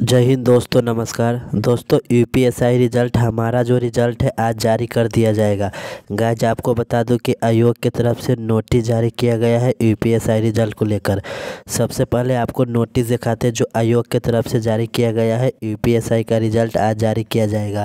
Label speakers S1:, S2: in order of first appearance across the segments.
S1: जय हिंद दोस्तों, नमस्कार दोस्तों। यूपीएसआई रिज़ल्ट हमारा जो रिज़ल्ट है आज जारी कर दिया जाएगा। गाइज आपको बता दूं कि आयोग की तरफ से नोटिस जारी किया गया है यूपीएसआई रिज़ल्ट को लेकर। सबसे पहले आपको नोटिस दिखाते हैं जो आयोग की तरफ से जारी किया गया है। यूपीएसआई का रिज़ल्ट आज जारी किया जाएगा।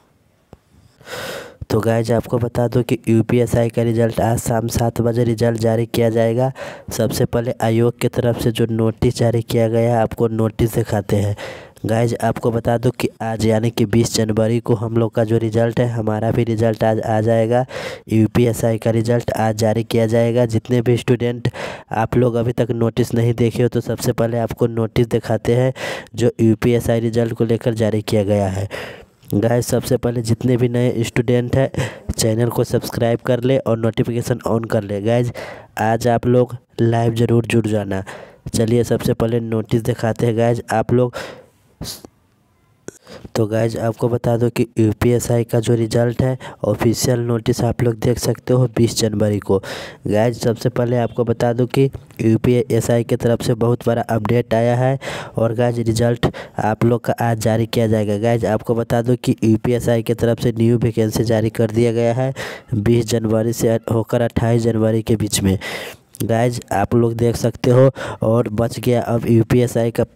S1: तो गाइज आपको बता दूं कि यूपीएसआई का रिज़ल्ट आज शाम 7 बजे रिज़ल्ट जारी किया जाएगा। सबसे पहले आयोग की तरफ से जो नोटिस जारी किया गया है आपको नोटिस दिखाते हैं। गाइज आपको बता दूं कि आज यानी कि 20 जनवरी को हम लोग का जो रिज़ल्ट है हमारा भी रिज़ल्ट आज आ जाएगा। यूपीएसआई का रिज़ल्ट आज जारी किया जाएगा। जितने भी स्टूडेंट आप लोग अभी तक नोटिस नहीं देखे हो तो सबसे पहले आपको नोटिस दिखाते हैं जो यूपीएसआई रिज़ल्ट को लेकर जारी किया गया है। गाइस सबसे पहले जितने भी नए स्टूडेंट हैं चैनल को सब्सक्राइब कर ले और नोटिफिकेशन ऑन कर ले। गाइस आज आप लोग लाइव ज़रूर जुड़ जाना। चलिए सबसे पहले नोटिस दिखाते हैं गाइस आप लोग। तो गाइज आपको बता दो कि यूपीएसआई का जो रिज़ल्ट है ऑफिशियल नोटिस आप लोग देख सकते हो 20 जनवरी को। गाइज सबसे पहले आपको बता दूं कि यूपीएसआई की तरफ से बहुत बड़ा अपडेट आया है और गाइज रिज़ल्ट आप लोग का आज जारी किया जाएगा। गाइज आपको बता दूं कि यूपीएसआई की तरफ से न्यू वैकेंसी जारी कर दिया गया है 20 जनवरी से होकर 28 जनवरी के बीच में। गाइज आप लोग देख सकते हो और बच गया अब यूपीएसआई का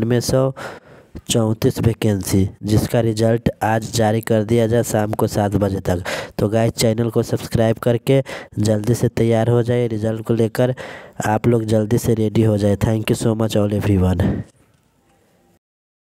S1: 9534 वैकेंसी, जिसका रिज़ल्ट आज जारी कर दिया जाए शाम को 7 बजे तक। तो गाइस चैनल को सब्सक्राइब करके जल्दी से तैयार हो जाए रिज़ल्ट को लेकर। आप लोग जल्दी से रेडी हो जाए। Thank you so much all everyone.